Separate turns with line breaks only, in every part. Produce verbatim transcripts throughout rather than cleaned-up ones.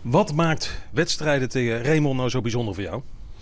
Wat maakt wedstrijden tegen Raymond nou zo bijzonder voor jou?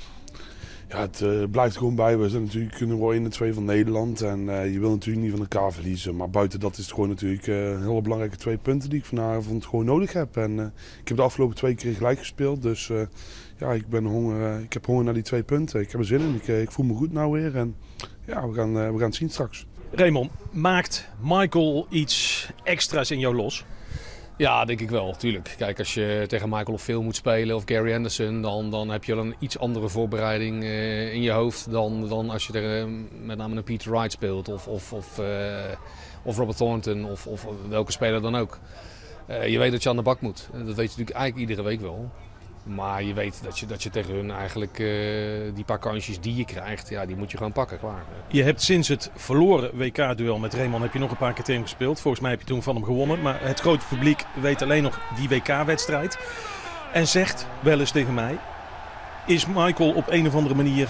Ja, het uh, blijft gewoon bij. We zijn natuurlijk nummer één en twee van Nederland. En uh, je wil natuurlijk niet van elkaar verliezen. Maar buiten dat is het gewoon natuurlijk uh, hele belangrijke twee punten die ik vanavond gewoon nodig heb. En uh, ik heb de afgelopen twee keer gelijk gespeeld. Dus uh, ja, ik, ben honger, uh, ik heb honger naar die twee punten. Ik heb er zin in. Ik, uh, ik voel me goed nou weer. En ja, we gaan, uh, we gaan het zien straks.
Raymond, maakt Michael iets extra's in jou los?
Ja, denk ik wel, tuurlijk. Kijk, als je tegen Michael of Phil moet spelen of Gary Anderson, dan, dan heb je wel een iets andere voorbereiding uh, in je hoofd dan, dan als je tegen uh, met name een Peter Wright speelt of, of, of, uh, of Robert Thornton of, of welke speler dan ook. Uh, je weet dat je aan de bak moet. Dat weet je natuurlijk eigenlijk iedere week wel. Maar je weet dat je, dat je tegen hun eigenlijk uh, die paar kansjes die je krijgt, ja, die moet je gewoon pakken, klaar.
Je hebt sinds het verloren W K-duel met Raymond heb je nog een paar keer tegen hem gespeeld. Volgens mij heb je toen van hem gewonnen. Maar het grote publiek weet alleen nog die W K-wedstrijd. En zegt wel eens tegen mij, is Michael op een of andere manier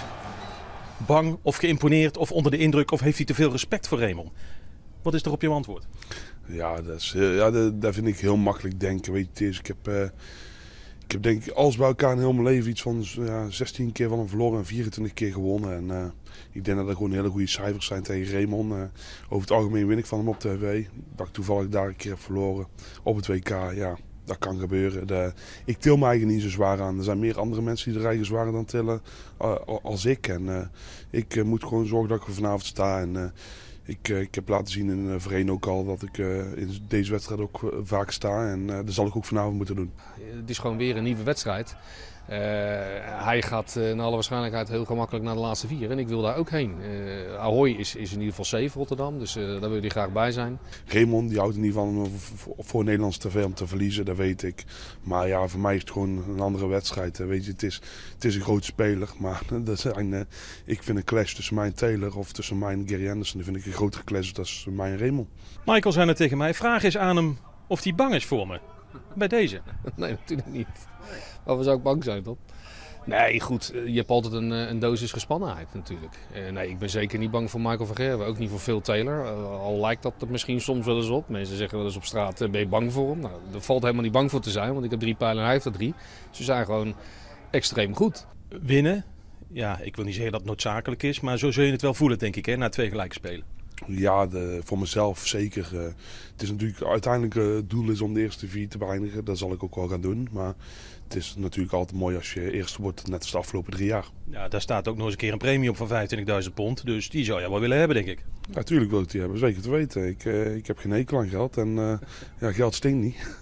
bang of geïmponeerd of onder de indruk of heeft hij te veel respect voor Raymond? Wat is er op jouw antwoord?
Ja, dat, is, ja dat, dat vind ik heel makkelijk denken. Weet je, ik heb... Uh... Ik heb denk ik alles bij elkaar in heel mijn leven iets van ja, zestien keer van hem verloren en vierentwintig keer gewonnen. En uh, ik denk dat er gewoon hele goede cijfers zijn tegen Raymond. Uh, over het algemeen win ik van hem op tv. Dat ik toevallig daar een keer heb verloren op het W K, ja, dat kan gebeuren. De, ik til me eigenlijk niet zo zwaar aan. Er zijn meer andere mensen die er eigenlijk zwaarder dan tillen uh, als ik. En uh, ik uh, moet gewoon zorgen dat ik er vanavond sta. En, uh, Ik, uh, ik heb laten zien in uh, Vereen ook al dat ik uh, in deze wedstrijd ook uh, vaak sta. En uh, dat zal ik ook vanavond moeten doen.
Het is gewoon weer een nieuwe wedstrijd. Uh, hij gaat uh, naar alle waarschijnlijkheid heel gemakkelijk naar de laatste vier. En ik wil daar ook heen. Uh, Ahoy is, is in ieder geval safe Rotterdam. Dus uh, daar wil hij graag bij zijn.
Raymond die houdt in ieder geval voor, voor Nederlands tv om te verliezen. Dat weet ik. Maar ja, voor mij is het gewoon een andere wedstrijd. Weet je, het, is, het is een grote speler. Maar dat zijn, uh, ik vind een clash tussen mij en Taylor. Of tussen mij en Gary Anderson. Dat vind ik een grotere clash dan tussen mij en Raymond.
Michael zei net tegen mij. Vraag eens aan hem of hij bang is voor me. Bij deze?
Nee, natuurlijk niet. Waarvoor zou ik bang zijn, toch? Nee, goed. Je hebt altijd een, een dosis gespannenheid natuurlijk. Uh, nee, ik ben zeker niet bang voor Michael van Gerwen. Ook niet voor Phil Taylor. Uh, al lijkt dat er misschien soms wel eens op. Mensen zeggen wel eens op straat, uh, ben je bang voor hem? Nou, er valt helemaal niet bang voor te zijn. Want ik heb drie pijlen en hij heeft er drie. Ze zijn gewoon extreem goed.
Winnen? Ja, ik wil niet zeggen dat het noodzakelijk is. Maar zo zul je het wel voelen, denk ik, hè, na twee gelijke spelen.
Ja, de, voor mezelf zeker. Uh, het is natuurlijk uiteindelijk uh, het doel is om de eerste vier te beëindigen. Dat zal ik ook wel gaan doen. Maar het is natuurlijk altijd mooi als je eerste wordt, net als de afgelopen drie jaar.
Ja, daar staat ook nog eens een keer een premie op van vijfentwintigduizend pond. Dus die zou je wel willen hebben, denk ik.
Ja, natuurlijk wil ik die hebben. Zeker te weten. Ik, uh, ik heb geen hekel aan geld. En uh, ja, geld stinkt niet.